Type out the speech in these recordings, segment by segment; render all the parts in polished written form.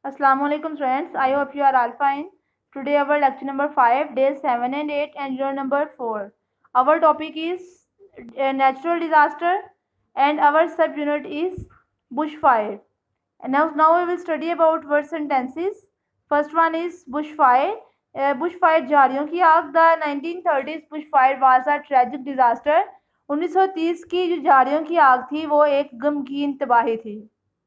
Assalamualaikum friends, I hope you are all fine. Today our lecture number 5, days 7 and 8 and year number 4. Our topic is natural disaster and our subunit is bushfire. And now we will study about word sentences. First one is bushfire. Bushfire झाड़ियों की आग. The 1930s bushfire was a tragic disaster. 1930 की जो झाड़ियों की आग थी वो एक गमगीन तबाही थी.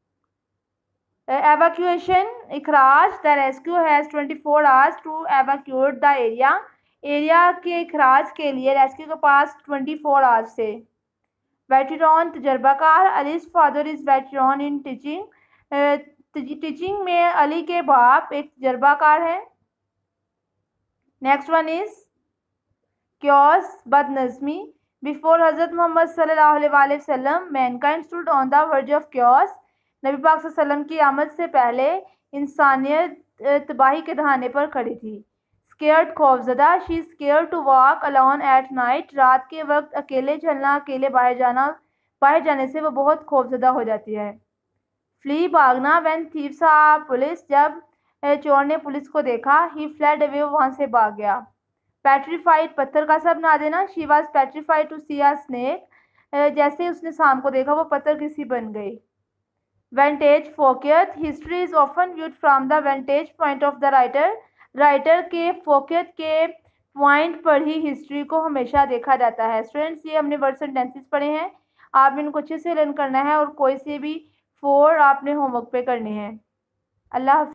Evacuation, इखराज. The rescue has 24 hours to evacuate the area. Area के इखराज के लिए रेस्क्यू के पास 24 आवर्स थे. वेटरन, तजर्बाकार. Ali's father is veteran in teaching. Teaching में अली के बाप एक तजर्बाकार हैं. नेक्स्ट वन इज क्योस, बदनज़मी. बिफोर हज़रत मोहम्मद सल्लल्लाहु अलैहि वसल्लम mankind stood on the verge of chaos. नबी पाक सल्लल्लाहु अलैहि वसल्लम की आमद से पहले इंसानियत तबाही के दहाने पर खड़ी थी. स्केयर्ड, खौफजदा. She is scared to walk alone at night. रात के वक्त अकेले चलना, अकेले बाहर जाने से वो बहुत खौफजदा हो जाती है. फ्ली, भागना. When thief saw police. जब चोर ने पुलिस को देखा. ही फ्लेड अवे, वहाँ से भाग गया. पेट्रीफाइड, पत्थर का सा बना देना. She was petrified to see a snake. जैसे उसने सांप को देखा वो पत्थर किसी बन गई. वेंटेज, फोकियत. History is often viewed from the vantage point of the writer. Writer के फोकियत के पॉइंट पर ही हिस्ट्री को हमेशा देखा जाता है. स्टूडेंट्स, ये हमने वर्ड सेंटेंसेस पढ़े हैं. आपने इनको अच्छे से लर्न करना है और कोई से भी 4 आपने होमवर्क पे करने हैं. अल्लाह हाफ़िज़.